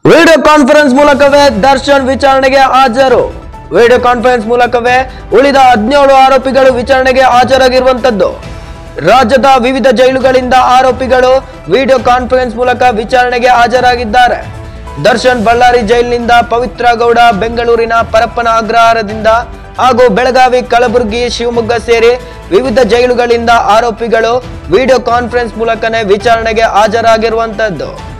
Video conference ಮೂಲಕವೇ ದರ್ಶನ್ ವಿಚಾರಣೆಗೆ ಹಾಜರು. ವಿಡಿಯೋ ಕಾನ್ಫರೆನ್ಸ್ ಮೂಲಕವೇ ಉಳಿದ 17 ಆರೋಪಿಗಳು ವಿಚಾರಣೆಗೆ ಹಾಜರಾಗಿರುವಂತದ್ದು. ರಾಜ್ಯದ ವಿವಿಧ ಜೈಲುಗಳಿಂದ ಆರೋಪಿಗಳು ವಿಡಿಯೋ ಕಾನ್ಫರೆನ್ಸ್ ಮೂಲಕ ವಿಚಾರಣೆಗೆ ಹಾಜರಾಗಿದ್ದಾರೆ. ದರ್ಶನ್ ಬಳ್ಳಾರಿ ಜೈಲಿನಿಂದ, ಪವಿತ್ರ ಗೌಡ ಬೆಂಗಳೂರಿನ ಪರಪ್ಪನ ಅಗ್ರಹಾರದಿಂದ ಹಾಗೂ ಬೆಳಗಾವಿ, ಕಲಬುರಗಿ, ಶಿವಮೊಗ್ಗ ಸೇರಿ ವಿವಿಧ ಜೈಲುಗಳಿಂದ ಆರೋಪಿಗಳು ವಿಡಿಯೋ ಕಾನ್ಫರೆನ್ಸ್ ಮೂಲಕನೇ ವಿಚಾರಣೆಗೆ ಹಾಜರಾಗಿರುವಂತದ್ದು.